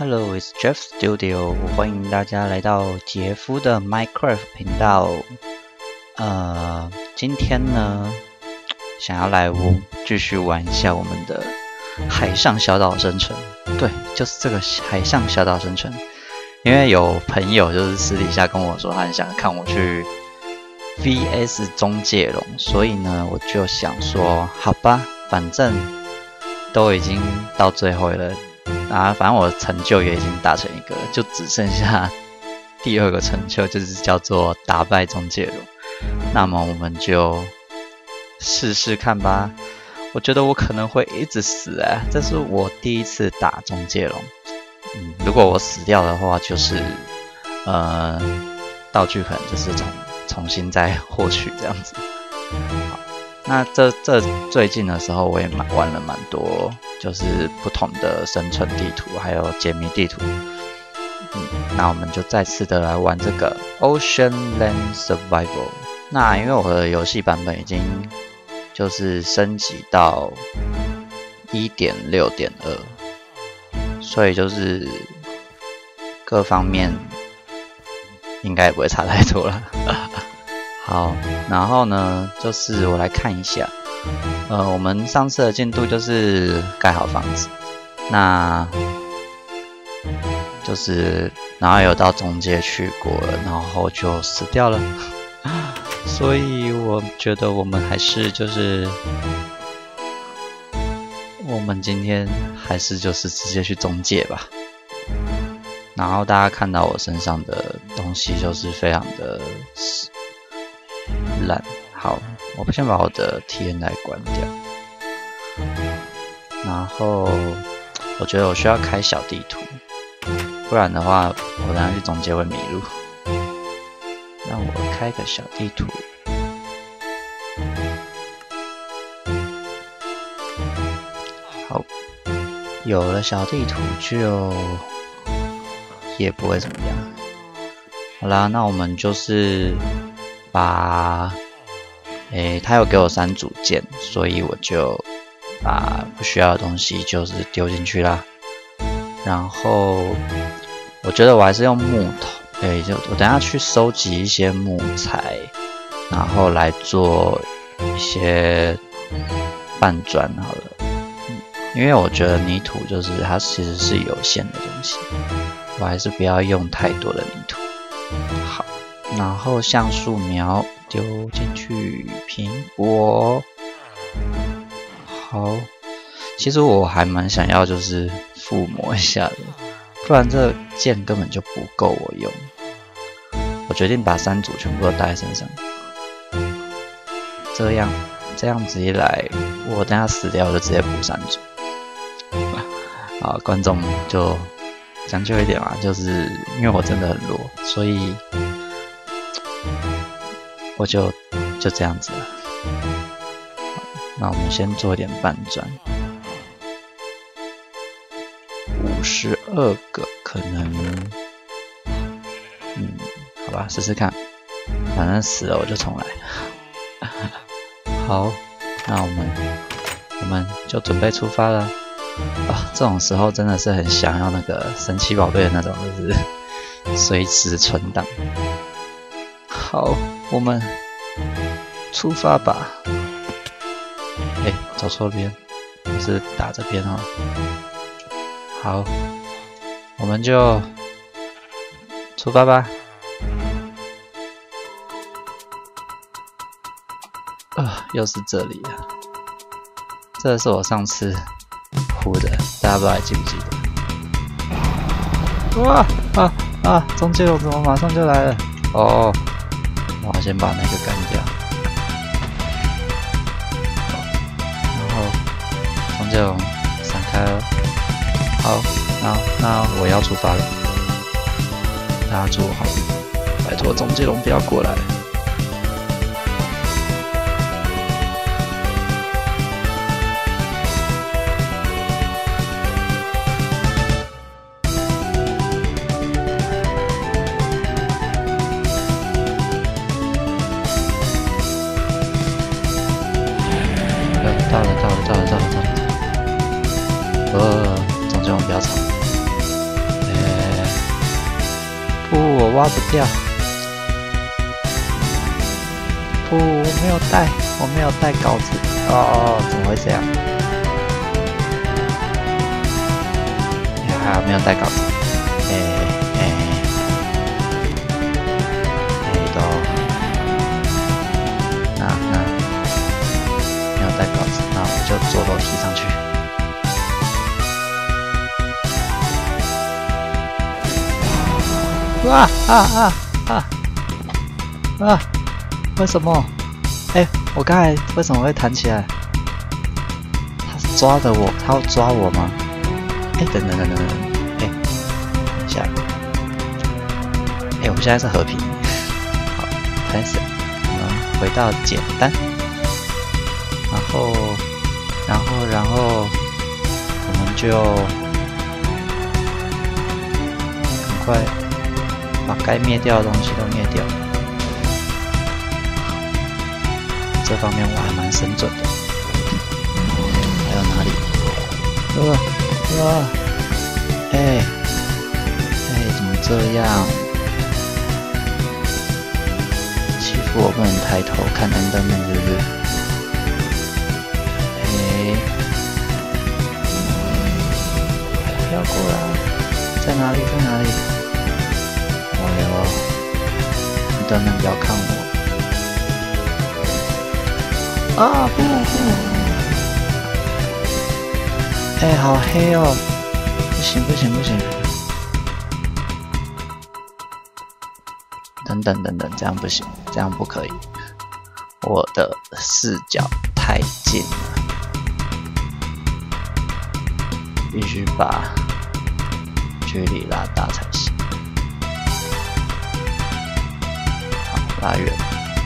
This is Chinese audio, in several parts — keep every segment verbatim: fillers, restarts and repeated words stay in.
Hello, it's Jeff Studio， 欢迎大家来到杰夫的 Minecraft 频道。呃，今天呢，想要来继续玩一下我们的海上小岛生存。对，就是这个海上小岛生存。因为有朋友就是私底下跟我说，他很想看我去 V S 中介龙，所以呢，我就想说，好吧，反正都已经到最后了。啊，反正我的成就也已经达成一个了，就只剩下第二个成就，就是叫做打败中介龙。那么我们就试试看吧。我觉得我可能会一直死啊，这是我第一次打中介龙。嗯，如果我死掉的话，就是呃，道具可能就是重重新再获取这样子。好，那这这最近的时候，我也蛮玩了蛮多。就是不同的生存地图，还有解谜地图。嗯，那我们就再次的来玩这个 Ocean Land Survival。那因为我的游戏版本已经就是升级到 一点六点二， 所以就是各方面应该也不会差太多了。好，然后呢，就是我来看一下。呃，我们上次的进度就是盖好房子，那就是然后有到中介去过了，然后就死掉了，所以我觉得我们还是就是我们今天还是就是直接去中介吧。然后大家看到我身上的东西就是非常的烂。好，我先把我的 T N 来关掉，然后我觉得我需要开小地图，不然的话我等下去中介会迷路。让我开个小地图，好，有了小地图就也不会怎么样。好啦，那我们就是把诶，他有给我三组件，所以我就把不需要的东西就是丢进去啦。然后我觉得我还是用木头，诶，就我等一下去收集一些木材，然后来做一些半砖好了。嗯，因为我觉得泥土就是它其实是有限的东西，我还是不要用太多的泥土。好，然后橡树苗丢进去，苹果。好，其实我还蛮想要就是附魔一下的，不然这剑根本就不够我用。我决定把三组全部都带在身上，这样这样子一来，我等下死掉就直接补三组。啊，观众就讲究一点嘛，就是因为我真的很弱，所以我就就这样子了。那我们先做一点半砖，五十二个可能，嗯，好吧，试试看，反正死了我就重来。好，那我们我们就准备出发了。啊，这种时候真的是很想要那个神奇宝贝的那种，就是随时存档。好，我们出发吧。哎、欸，走错边，不是打这边哦。好，我们就出发吧。啊，又是这里了。这是我上次呼的，大家不知道还记不记得？哇啊啊！中介龙怎么马上就来了？哦，我要先把那个干掉。中介龙闪开了，好，那那我要出发了，大家祝我好运，拜托中介龙不要过来。到了，到了，到了，到了，到了。呃，中介龙不要吵。 挖不掉。不，我没有带，我没有带稿子。哦，怎么会这样？呀，没有带稿子。哎哎哎，都，那那没有带稿子，那我就坐楼梯上去。哇啊啊啊啊！为什么？哎、欸，我刚才为什么会弹起来？他抓着我，他要抓我吗？哎、欸，等等等等等，哎、欸，等一下，哎、欸，我现在是和平。好，开始，我们回到简单，然后，然后，然后，我们就赶快把该灭掉的东西都灭掉。这方面我还蛮神准的。还有哪里？呃呃，哎哎，怎么这样？欺负我不能抬头看 Enderman 是不是？哎，不要过来！在哪里？在哪里？哎呦 ，Enderman 不要看我！啊不不！哎、欸，好黑哦！不行不行不行！等等等等，这样不行，这样不可以。我的视角太近了，必须把距离拉大才行。好，拉远。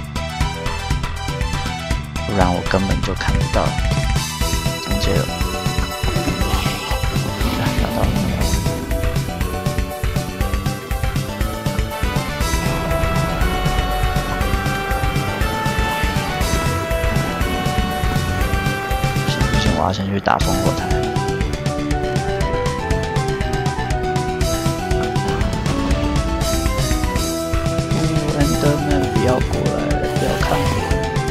不然我根本就看不到中间了。啊，找到了！不行不行，我要先去打烽火台。哦 ，Enderman 不要过来，不要看我。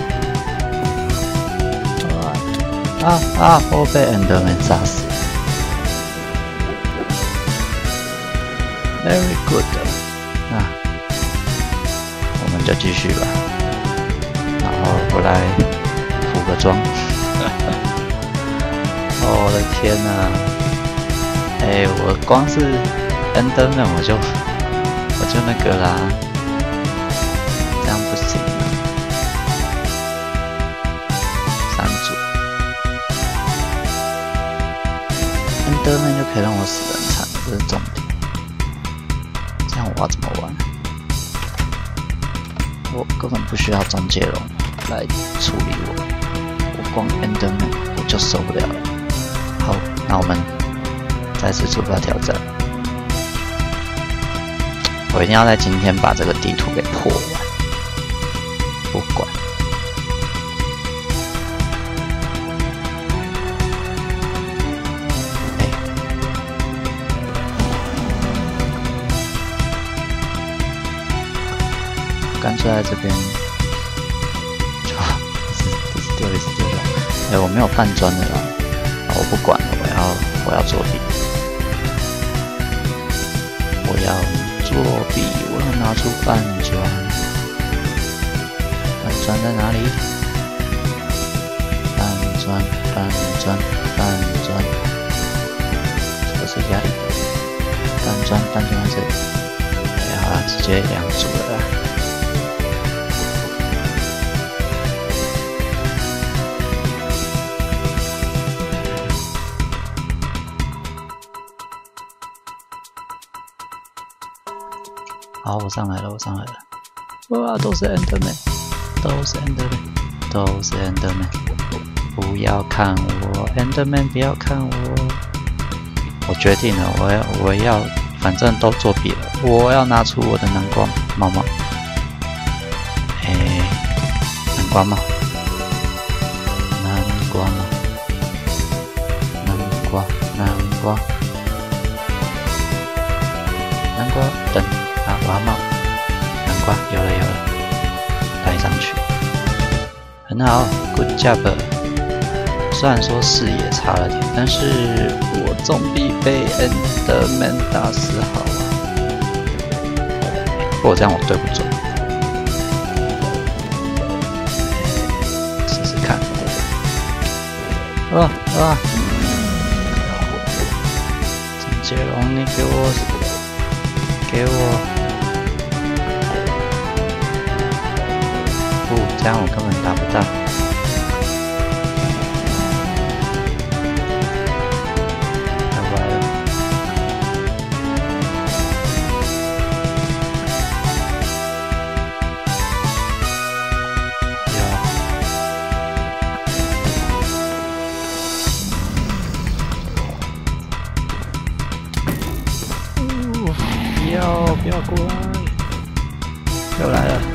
啊啊！我被 Enderman 杀死。Very good。那我们就继续吧。然后我来服个装。哦，我的天哪！哎，我光是 Enderman 我就我就那个啦，这样不行啊。三组。Enderman 就可以让我死得很惨，这是重点。这样我要怎么玩？我根本不需要中介龙来处理我，我光 Enderman 我就受不了了。好，那我们再次出发挑战。我一定要在今天把这个地图给破完，不管。干脆在这边，就一直一直丢，一直丢掉。哎、欸，我没有半砖的啦，啊，我不管了，我要我要作弊，我要作弊，我要拿出半砖。半砖在哪里？半砖，半砖，半砖，这个是压力。半砖，半砖在这里。哎、欸，好了，直接两组了啦。好，我上来了，我上来了。哇，都是 Enderman， 都是 Enderman， 都是 Enderman。不要看我 ，Enderman， 不要看我。我决定了，我要，我要，反正都作弊了，我要拿出我的南瓜帽帽。哎、欸，南瓜帽，南瓜帽，南瓜，南瓜，南瓜，等。好， 瓜帽，南瓜有了有了，戴上去，很好 ，Good job。虽然说视野差了点，但是我总比被 Enderman 打死好啊。不过这样我对不准，试试看。啊啊！郑杰龙，你给我，给我！不，这样我根本打不到。不要过来！又来了！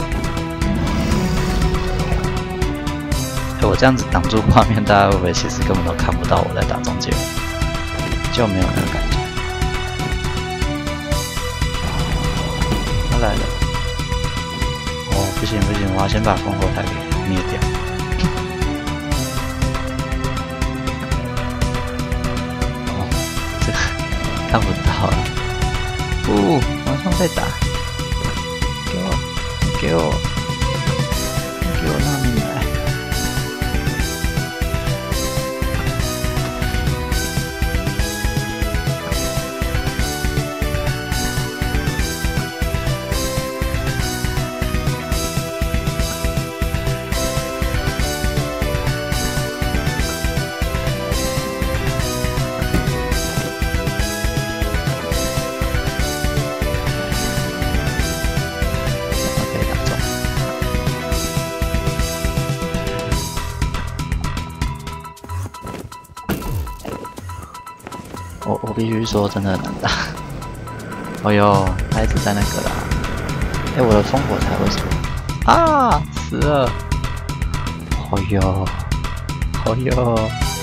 哎，我这样子挡住画面，大家会不会其实根本都看不到我在打中间，就没有那个感觉？他来了！哦，不行不行，我要先把烽火台给灭掉。哦，这个看不到了。哦，往上再打！给我，给我，给我那里来！我我必须说，真的很难打。哎呦，他一直在那个啦。哎、欸，我的烽火台为什么啊死了？哎呦，哎呦，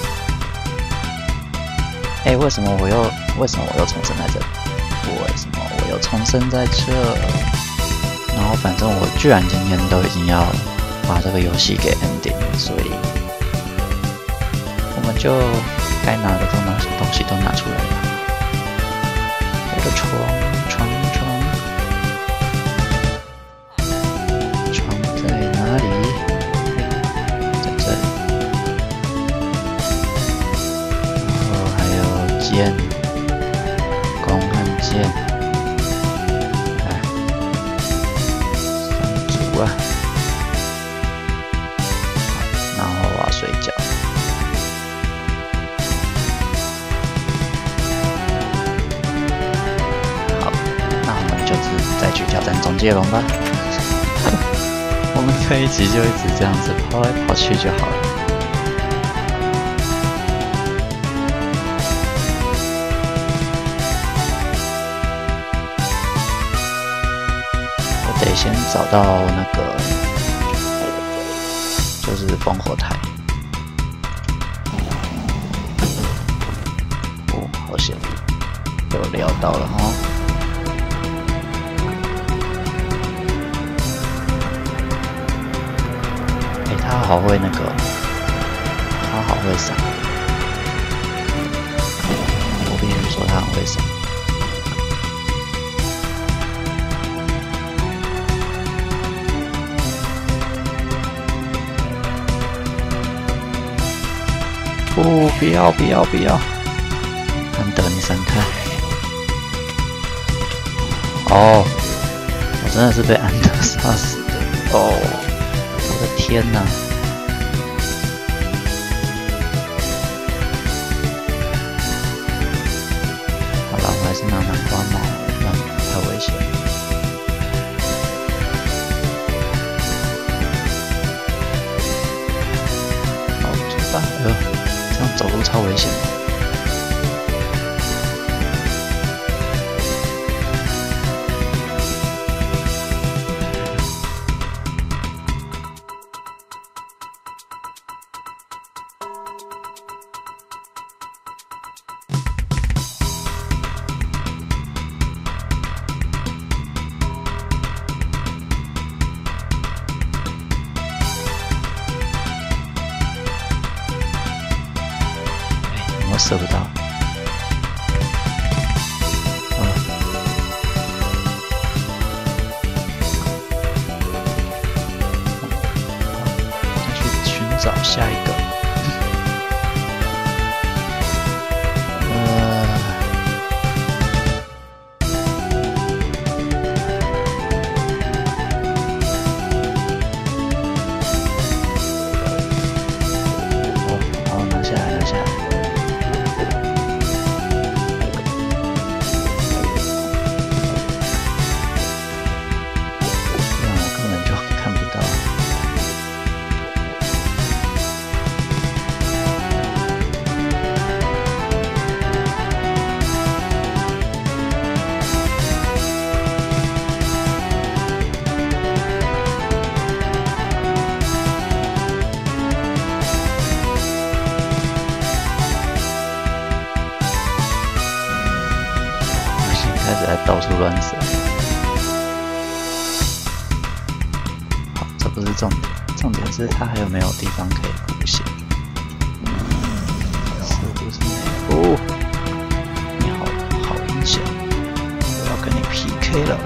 哎、欸，为什么我又为什么我又重生在这里？为什么我又重生在这？然后反正我居然今天都已经要把这个游戏给 ending， 所以我们就该拿的都拿东西都拿出来了。我的床床床床在哪里？在这里。然后还有剑，弓和剑。来，三组啊。然后我要睡觉。再去挑战中介龙吧。我们这一集就一直这样子跑来跑去就好了。我得先找到那个，就是烽火台。哦，好险，被我撩到了哦。他好会那个，他好会闪。我必须说他很会闪。不，不要，不要，不要！安德，你闪开！哦，我真的是被安德杀死的哦。我的天哪！好了，我还是拿南瓜帽，不然太危险。好，出发！哎呦，这样走路超危险的。 射不到。啊！再去寻找下一个。呃。哦，好，拿下来，拿下来。 开始在到处乱射。好，这不是重点，重点是它还有没有地方可以补血？似乎是没有。哦，你好好阴险，我要跟你 P K 了。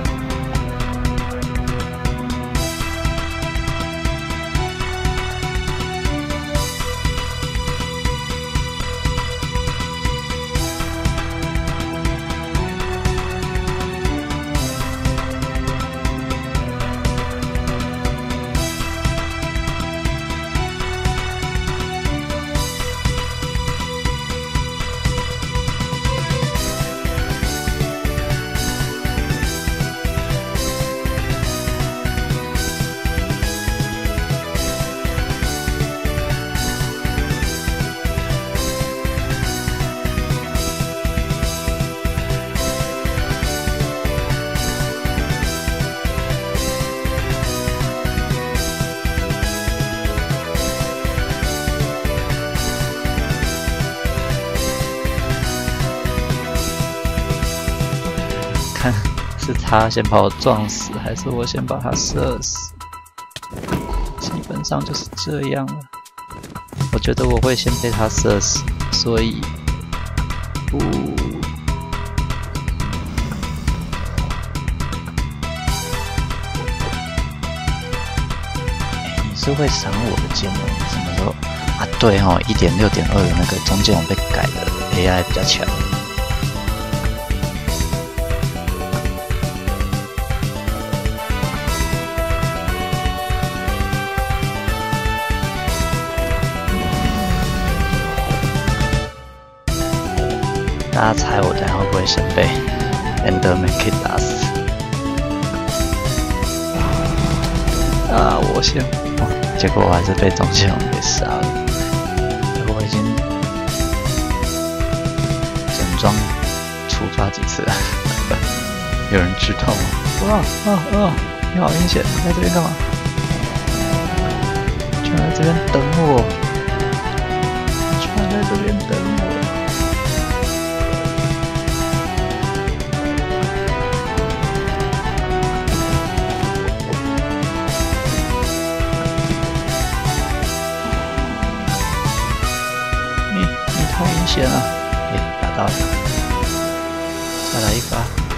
看是他先把我撞死，还是我先把他射死？基本上就是这样了。我觉得我会先被他射死，所以不。欸、你是会赏我的剑吗？什么时候啊？对哦，一点六点二的那个中剑我被改了 ，A I 比较强。 大家猜我等下会不会先被 Enderman 给打死？啊！我先，哦、结果我还是被中剑龙给杀了。我已经整装出发几次了，有人知道吗？哇啊啊！你好阴险，你在这边干嘛？居然在这边等我！居然在这边等我！ 太阴险了！哎、欸，打到了，再来一发。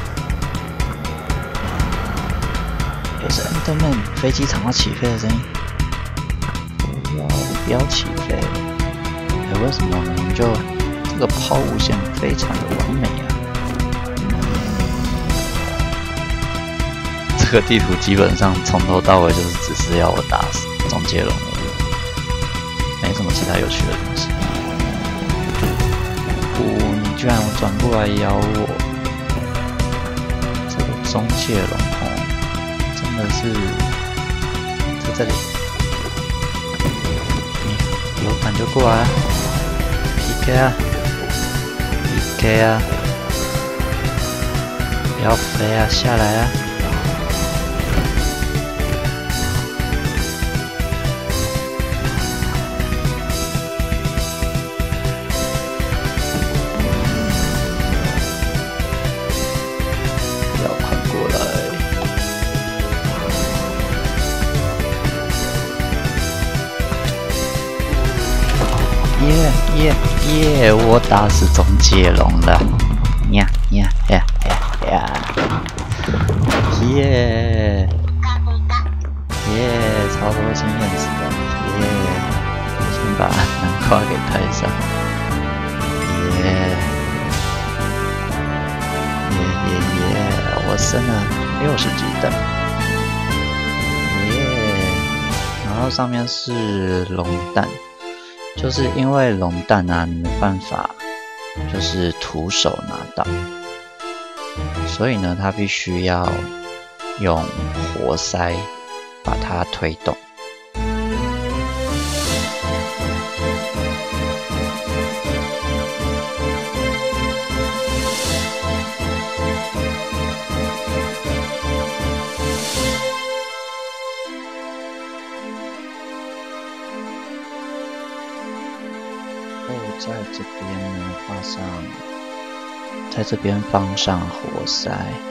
也、欸、是 Enderman 飞机场要起飞的声音。不要不要起飞！哎、欸，为什么明明就这个抛物线非常的完美啊？这个地图基本上从头到尾就是只是要我打死终结龙，没什么其他有趣的东西。 哦，你居然转过来咬我！这个中介龙哦，真的是在这里，你有感就过来啊 ，P K 啊 ，P K 啊，不要飞啊，下来啊！耶耶耶！我打死中介龙了！呀呀呀呀呀！耶！耶！超多经验值的！耶！先把南瓜给带上。耶！耶耶耶！我升了六十级的。耶！然后上面是龙蛋。就是因为龙蛋啊，你没办法，就是徒手拿到，所以呢，它必须要用活塞把它推动。在这边呢，放上，在这边放上活塞，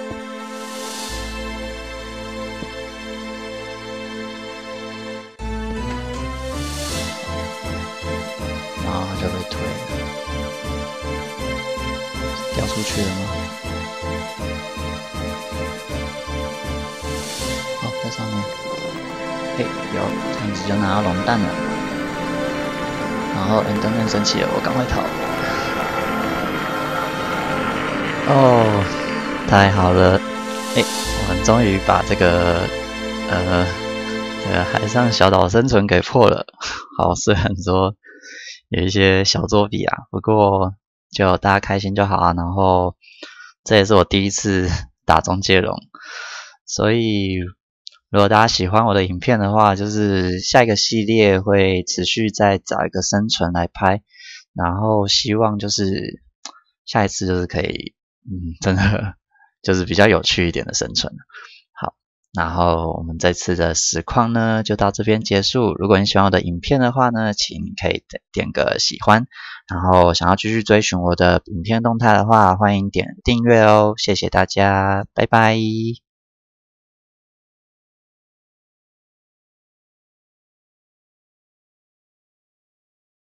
然后它就被推了，掉出去了吗？好，在上面，嘿，有，这样子就拿到龙蛋了。然后 Ender Man 生气了，我赶快逃！哦，太好了！哎，我们终于把这个呃这个海上小岛生存给破了。好，虽然说有一些小作弊啊，不过就大家开心就好啊。然后这也是我第一次打中介龙，所以如果大家喜欢我的影片的话，就是下一个系列会持续再找一个生存来拍，然后希望就是下一次就是可以，嗯，真的就是比较有趣一点的生存。好，然后我们这次的实况呢就到这边结束。如果你喜欢我的影片的话呢，请可以点个喜欢，然后想要继续追寻我的影片动态的话，欢迎点订阅哦。谢谢大家，拜拜。